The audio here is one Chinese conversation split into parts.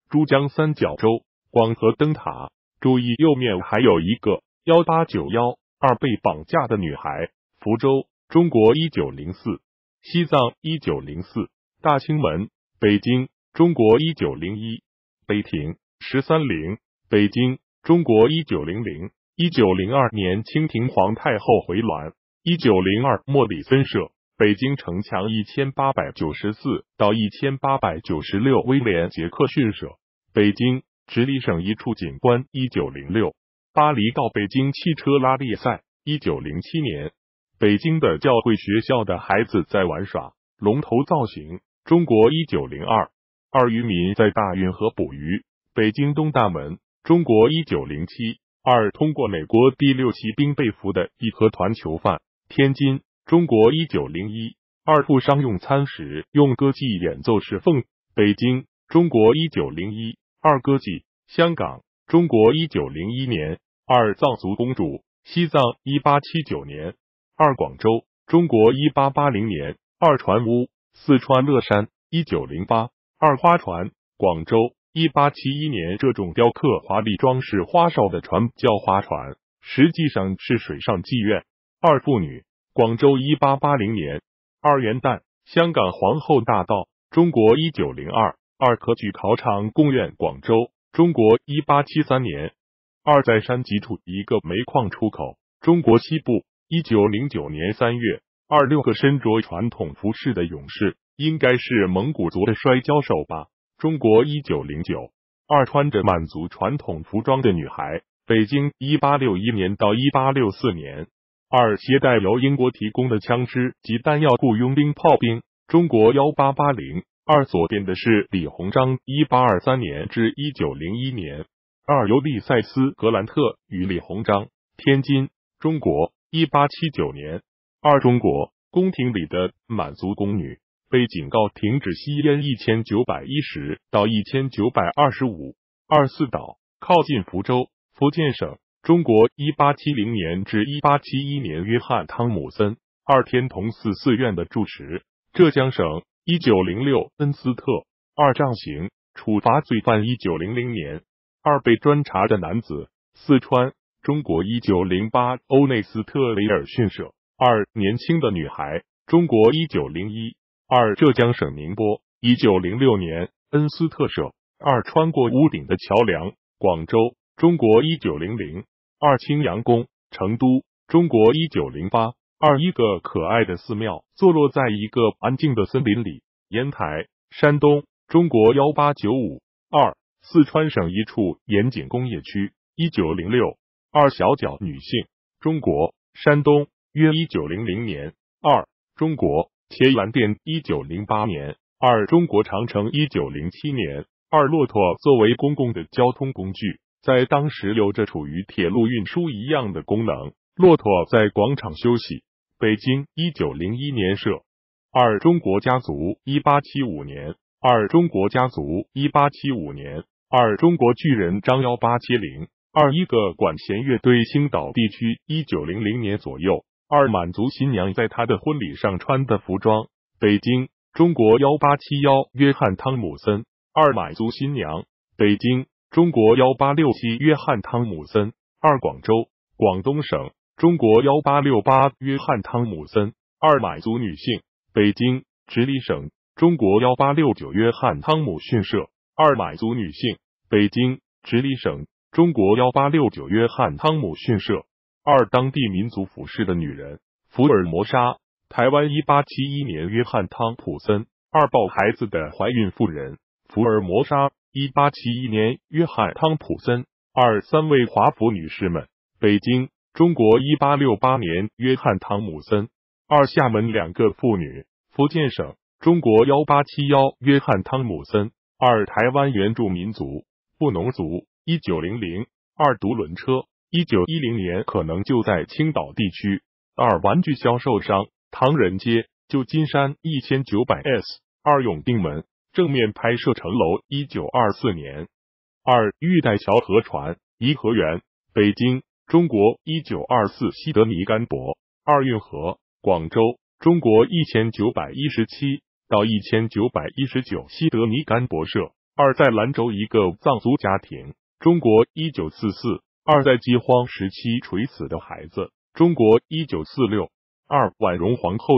珠江三角洲广河灯塔。注意右面还有一个18912被绑架的女孩。福州，中国1904。西藏1904。大清门，北京，中国1901。碑亭130，北京，中国1900。1902年清廷皇太后回銮。1902莫里森社，北京城墙1894到1896威廉杰克逊社，北京，直隶省一处景观。1906巴黎到北京汽车拉力赛。1907年，北京的教会学校的孩子在玩耍，龙头造型。中国1902。渔民在大运河捕鱼，北京东大门。中国1907。通过美国第6骑兵被俘的义和团囚犯。天津，中国1901。赴商用餐时用歌伎演奏侍奉。北京，中国1901。歌妓，香港，中国1901年。藏族公主，西藏1879年。广州，中国1880年。船屋，四川乐山1908。花船，广州1871年。这种雕刻华丽装饰花哨的船叫花船，实际上是水上妓院。妇女，广州1880年。元旦，香港皇后大道，中国1902。科举考场贡院，广州，中国1873年。在山脊处一个煤矿出口，中国西部1909年3月。6个身着传统服饰的勇士，应该是蒙古族的摔跤手吧。中国1909。穿着满族传统服装的女孩，北京1861年到1864年。携带由英国提供的枪支及弹药雇佣兵炮兵，中国1880。左边的是李鸿章1823年至1901年。尤利塞斯·格兰特与李鸿章，天津，中国1879年。中国宫廷里的满族宫女被警告停止吸烟1910到1925。四岛，靠近福州，福建省，中国1870年至1871年。约翰·汤姆森，天童寺寺院的住持，浙江省1906。恩斯特，杖刑，处罚罪犯1900年。被专查的男子，四川，中国1908。欧内斯特·雷尔逊社，年轻的女孩，中国1901。浙江省宁波1906年。恩斯特社，穿过屋顶的桥梁，广州，中国1900。青羊宫，成都，中国1908。一个可爱的寺庙坐落在一个安静的森林里，烟台，山东，中国1895。四川省一处盐井工业区1906。小脚女性，中国，山东，约1900年。中国，铁蓝店1908年。中国长城1907年。骆驼作为公共的交通工具，在当时有着处于铁路运输一样的功能。骆驼在广场休息。北京1901年设。中国家族1875年。中国家族1875年。中国巨人张1870。一个管弦乐队青岛地区1900年左右。满族新娘在她的婚礼上穿的服装。北京，中国1871。约翰·汤姆森。满族新娘，北京，中国1867。约翰·汤姆森。广州，广东省，中国1868。约翰·汤姆森。满族女性，北京，直隶省，中国1869。约翰·汤姆逊社。满族女性，北京，直隶省，中国1869。约翰·汤姆逊社。当地民族服饰的女人，福尔摩沙，台湾1871年。约翰·汤普森。抱孩子的怀孕妇人，福尔摩沙1871年。约翰·汤普森。三位华服女士们，北京，中国1868年。约翰·汤姆森。厦门两个妇女，福建省，中国1871。约翰·汤姆森。台湾原住民族，布农族1900。独轮车1910年可能就在青岛地区。玩具销售商，唐人街，旧金山1900S。永定门，正面拍摄城楼1924年。玉带桥河船，颐和园，北京，中国1924。西德尼干博，运河，广州，中国1917到1919。西德尼干博社， 二在兰州一个藏族家庭，中国1944。二在饥荒时期垂死的孩子，中国1946。二婉容皇后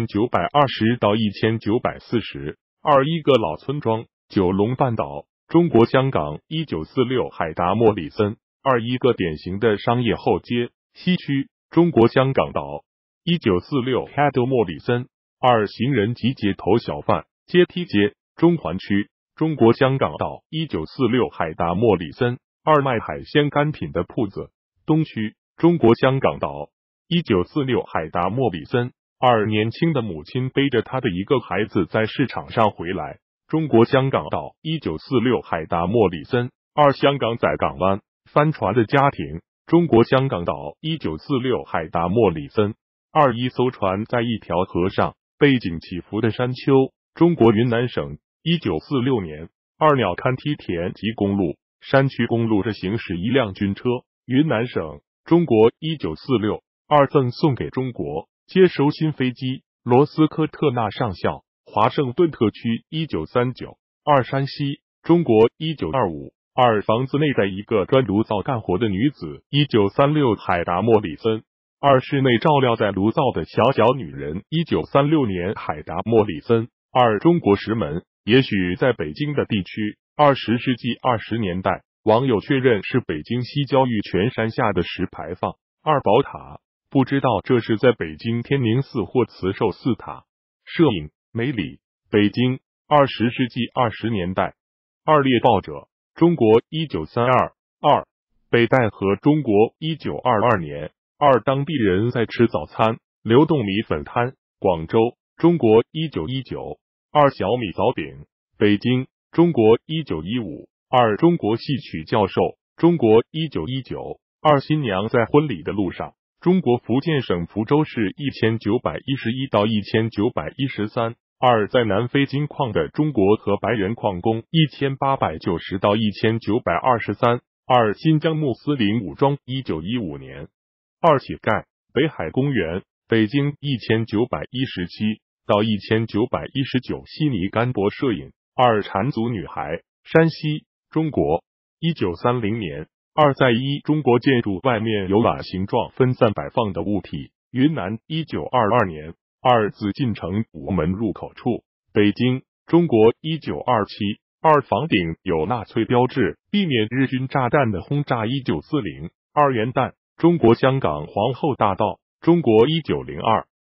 1920到1940。二一个老村庄，九龙半岛，中国香港1946海达莫里森。二一个典型的商业后街，西区，中国香港岛1946海达莫里森。二行人集结头小贩，阶梯街，中环区，中国香港岛1946海达莫里森。二卖海鲜干品的铺子，东区，中国香港岛1946海达莫里森。二年轻的母亲背着她的一个孩子在市场上回来，中国香港岛1946海达莫里森。二香港仔港湾帆船的家庭，中国香港岛1946海达莫里森。二一艘船在一条河上，背景起伏的山丘，中国云南省1946年。二鸟瞰梯田及公路，山区公路上行驶一辆军车，云南省，中国1946。二赠送给中国，接收新飞机，罗斯科特纳上校，华盛顿特区1939。二山西，中国1925。二房子内在一个砖炉灶干活的女子，1936海达莫里森。二室内照料在炉灶的小女人，1936年海达莫里森。二中国石门，也许在北京的地区，20世纪20年代，网友确认是北京西郊玉泉山下的石牌坊。二宝塔，不知道这是在北京天宁寺或慈寿寺塔。摄影，梅里，北京，20世纪20年代。二猎豹者，中国1932。二北戴河，中国1922年。二当地人在吃早餐，流动米粉摊，广州，中国1919。二小米枣饼，北京，中国1915。二中国戏曲教授，中国1919。二新娘在婚礼的路上，中国福建省福州市1911到1913。二在南非金矿的中国和白人矿工1890到1923。二新疆穆斯林武装1915年。二乞丐，北海公园，北京1917到1919。悉尼甘博摄影。二缠足女孩，山西，中国1930年。二在一中国建筑外面有碗形状分散摆放的物体，云南1922年。二紫禁城午门入口处，北京，中国1927。二房顶有纳粹标志，避免日军炸弹的轰炸1940。二元旦，中国香港皇后大道，中国1902。